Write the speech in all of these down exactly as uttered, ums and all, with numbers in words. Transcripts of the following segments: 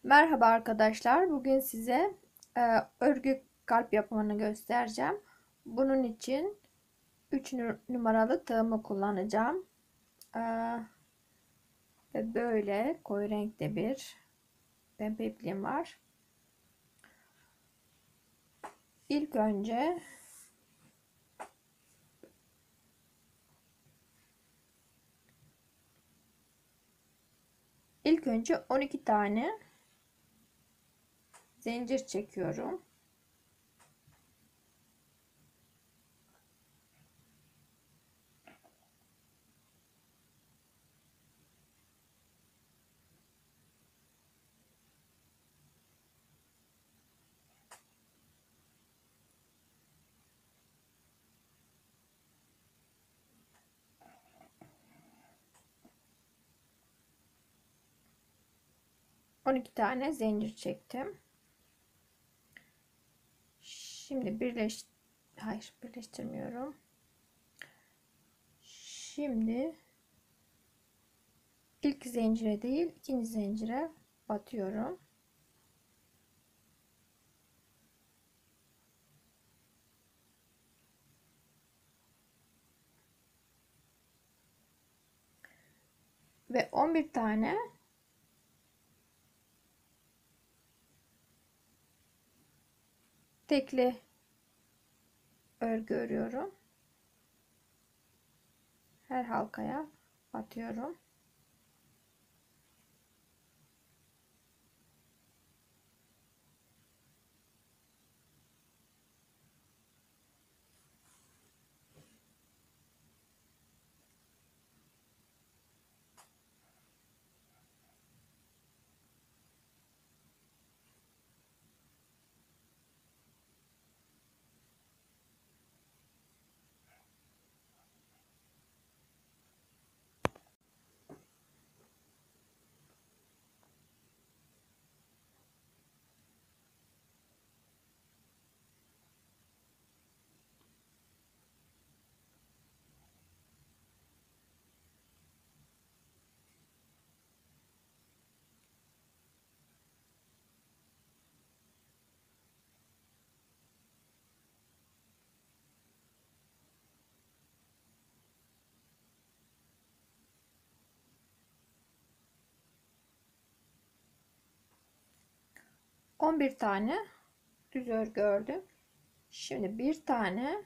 Merhaba arkadaşlar. Bugün size e, örgü kalp yapımını göstereceğim. Bunun için üç numaralı tığımı kullanacağım. E, ve böyle koyu renkte bir pembe ipliğim var. İlk önce ilk önce on iki tane zincir çekiyorum. on iki tane zincir çektim. Şimdi birleş hayır birleştirmiyorum. Şimdi ilk zincire değil ikinci zincire batıyorum. Ve on bir tane tekli örgü örüyorum. Her halkaya batıyorum. on bir tane düz örgü ördüm. Şimdi bir tane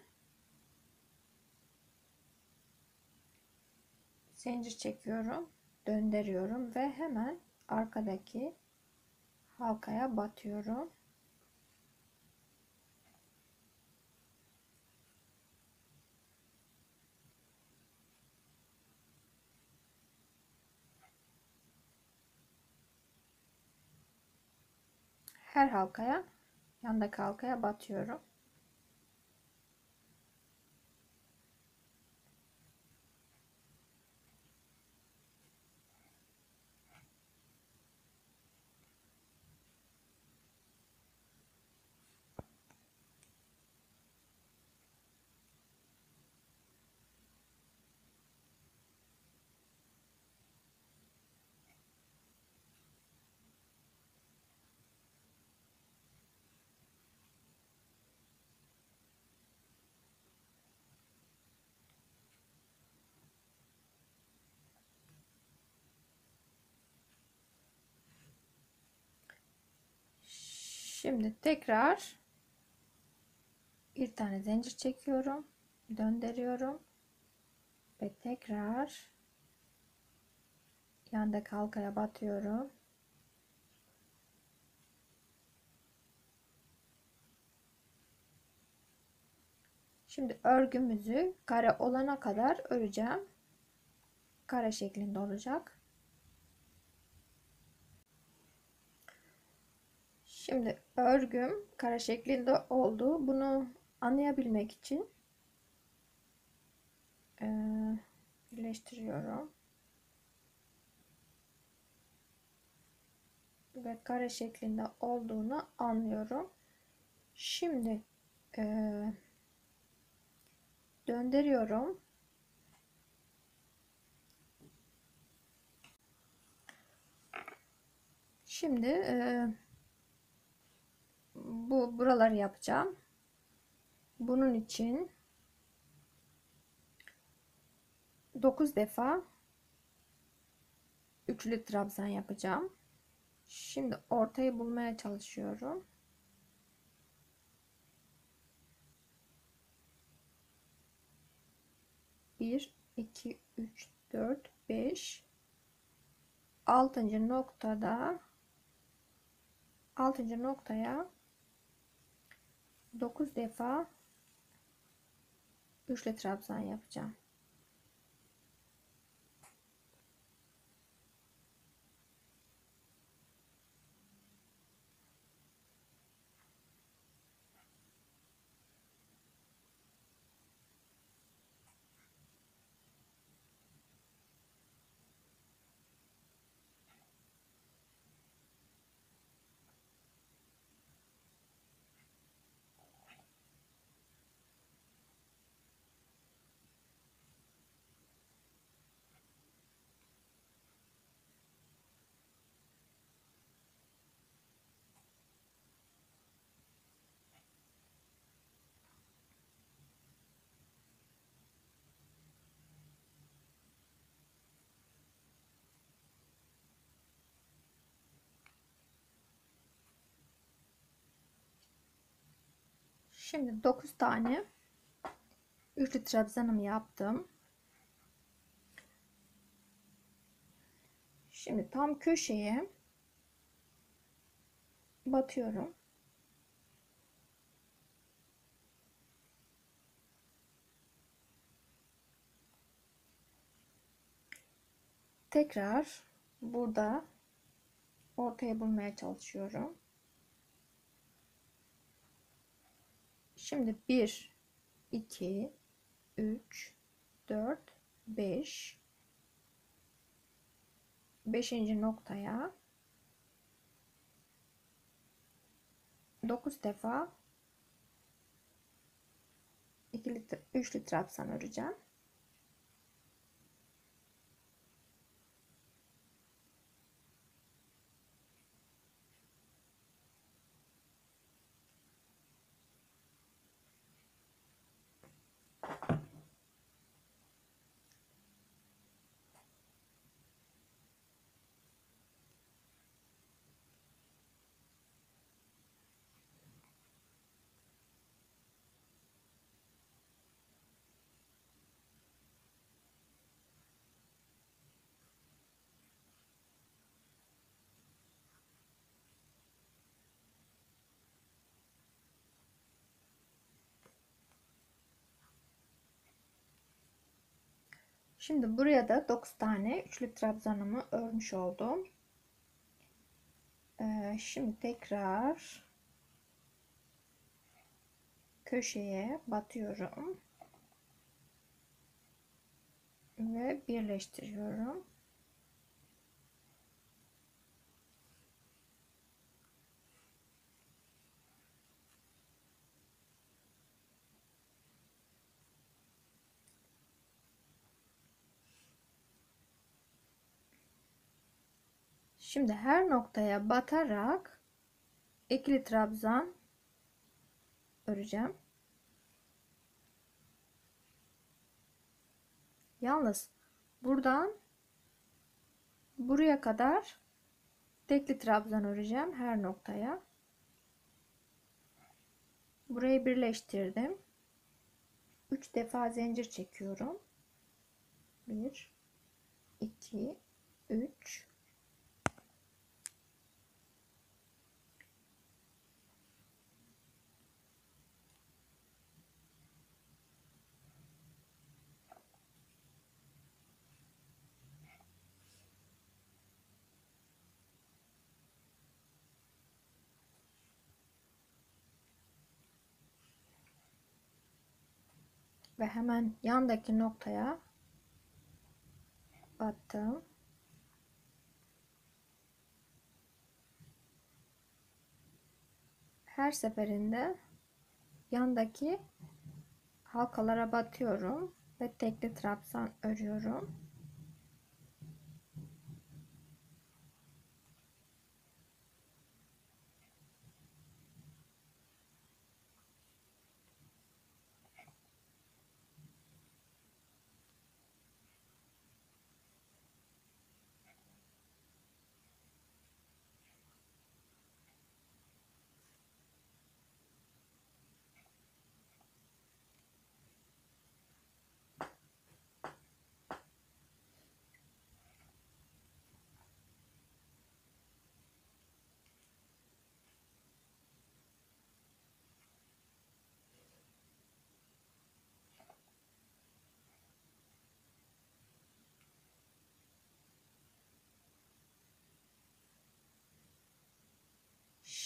zincir çekiyorum, döndürüyorum ve hemen arkadaki halkaya batıyorum. Her halkaya, yandaki halkaya batıyorum. Şimdi tekrar bir tane zincir çekiyorum, döndürüyorum ve tekrar yandaki halkaya batıyorum. Şimdi örgümüzü kare olana kadar öreceğim. Kare şeklinde olacak. Şimdi örgüm kare şeklinde oldu. Bunu anlayabilmek için e, birleştiriyorum. Ve kare şeklinde olduğunu anlıyorum. Şimdi e, döndürüyorum. Şimdi e, bu buraları yapacağım. Bunun için dokuz defa üçlü trabzan yapacağım. Şimdi ortayı bulmaya çalışıyorum. bir, iki, üç, dört, beş. altıncı noktada altıncı noktaya dokuz defa üçlü trabzan yapacağım. Şimdi dokuz tane üçlü trabzanımı yaptım. Şimdi tam köşeye batıyorum. Tekrar burada ortaya bulmaya çalışıyorum. Şimdi bir, iki, üç, dört, beş. beşinci noktaya dokuz defa ikili üçlü trabzan öreceğim. Şimdi buraya da dokuz tane üçlü trabzanımı örmüş oldum. Ee, şimdi tekrar köşeye batıyorum ve birleştiriyorum. Şimdi her noktaya batarak ikili trabzan öreceğim. Yalnız buradan buraya kadar tekli trabzan öreceğim her noktaya. Burayı birleştirdim. üç defa zincir çekiyorum. bir, iki, üç. Ve hemen yandaki noktaya battım. Her seferinde yandaki halkalara batıyorum ve tekli trabzan örüyorum.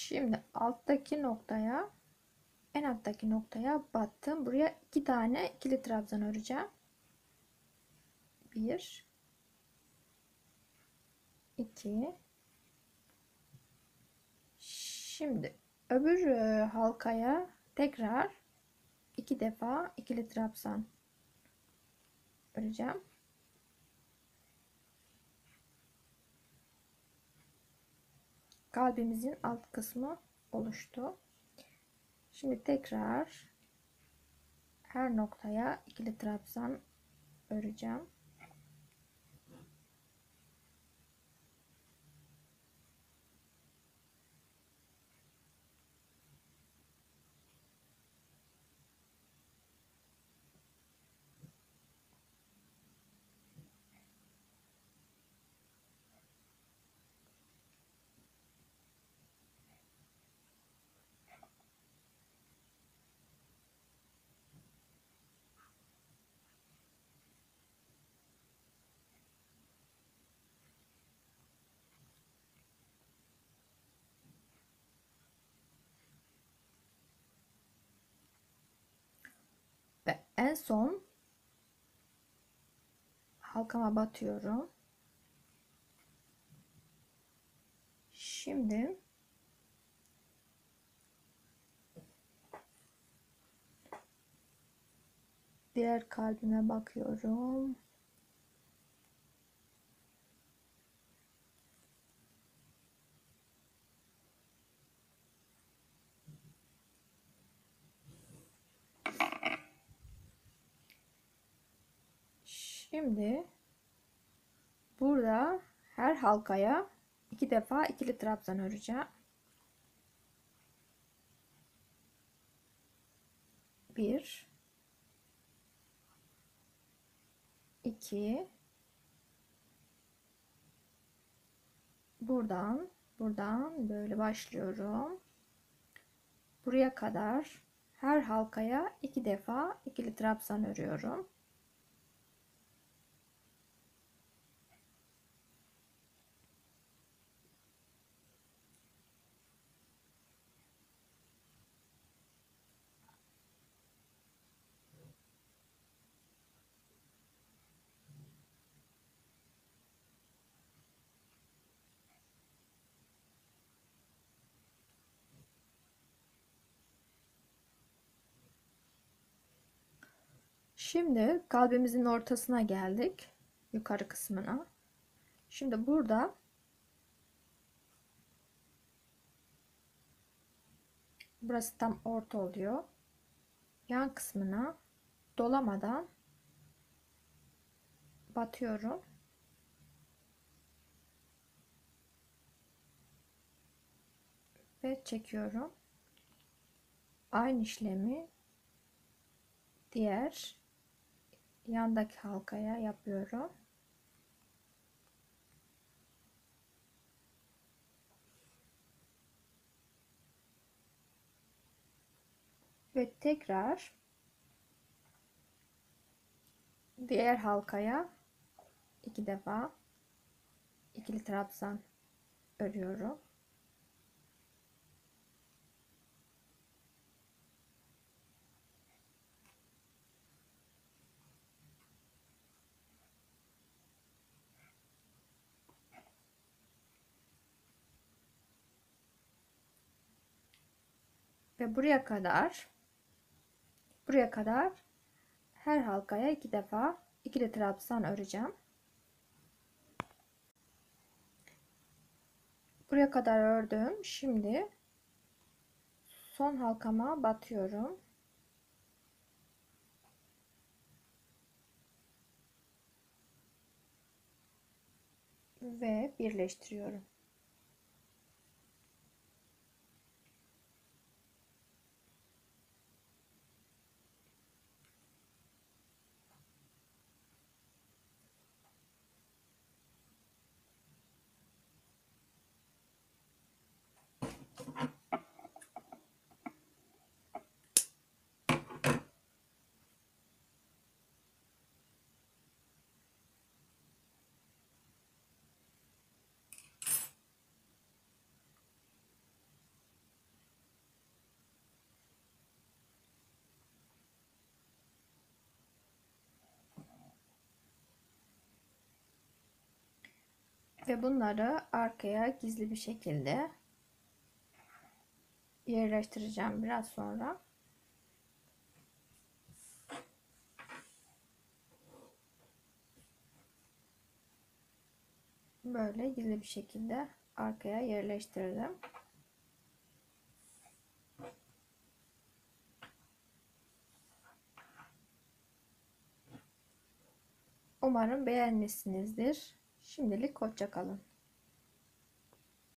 Şimdi alttaki noktaya, en alttaki noktaya battım. Buraya iki tane ikili trabzan öreceğim. Bir, iki. Şimdi öbür e, halkaya tekrar iki defa ikili trabzan öreceğim. Kalbimizin alt kısmı oluştu. Şimdi tekrar her noktaya ikili trabzan öreceğim. Ve en son halkama batıyorum. Şimdi diğer kalbime bakıyorum. Şimdi burada her halkaya iki defa ikili trabzan öreceğim. Bir, iki, buradan buradan böyle başlıyorum. Buraya kadar her halkaya iki defa ikili trabzan örüyorum. Şimdi kalbimizin ortasına geldik. Yukarı kısmına. Şimdi burada burası tam orta oluyor. Yan kısmına dolamadan batıyorum. Ve çekiyorum. Aynı işlemi diğer yandaki halkaya yapıyorum. Ve tekrar diğer halkaya iki defa ikili trabzan örüyorum. Ve buraya kadar buraya kadar her halkaya iki defa ikili trabzan öreceğim. Buraya kadar ördüm. Şimdi son halkama batıyorum. Ve birleştiriyorum. Ve bunları arkaya gizli bir şekilde yerleştireceğim biraz sonra. Böyle gizli bir şekilde arkaya yerleştirdim. Umarım beğenmişsinizdir. Şimdilik hoşça kalın.